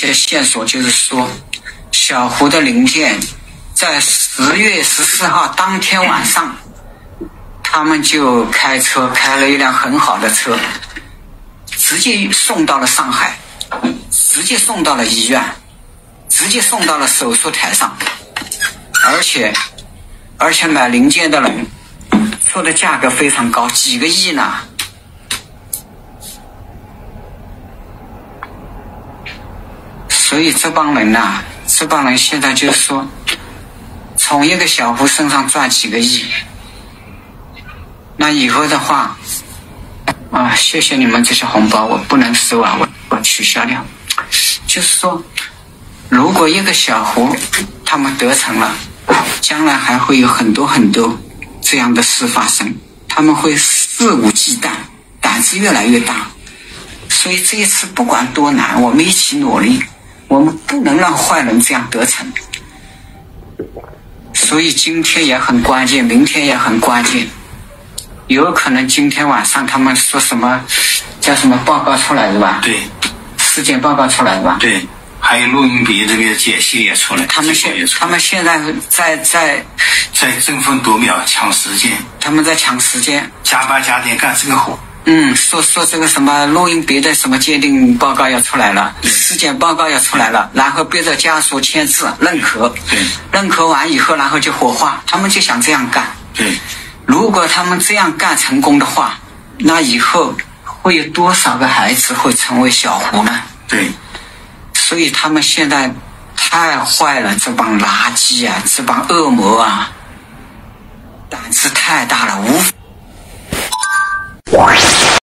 些线索，就是说小胡的零件在10月14号当天晚上，他们就开车开了一辆很好的车，直接送到了上海，直接送到了医院，直接送到了手术台上，而且买零件的人说的价格非常高，几个亿呢。所以这帮人现在就是说，从一个小胡身上赚几个亿，那以后的话，谢谢你们这些红包，我不能收啊，我取消掉。就是说，如果一个小胡他们得逞了，将来还会有很多这样的事发生，他们会肆无忌惮，胆子越来越大。所以这一次不管多难，我们一起努力，我们不能让坏人这样得逞。所以今天也很关键，明天也很关键，有可能今天晚上他们说什么叫什么报告出来是吧？ 对， 尸检报告出来是吧？ 对，还有录音笔这个解析也出来， 他们现在在争分夺秒抢时间， 他们在抢时间， 加班加点干这个活。 说这个什么录音笔的什么鉴定报告要出来了，尸检报告要出来了，然后逼着家属签字认可，认可完以后，然后就火化，他们就想这样干。 对， 如果他们这样干成功的话，那以后会有多少个孩子会成为小胡呢？ 对， 所以他们现在太坏了，这帮垃圾啊，这帮恶魔啊，胆子太大了，无法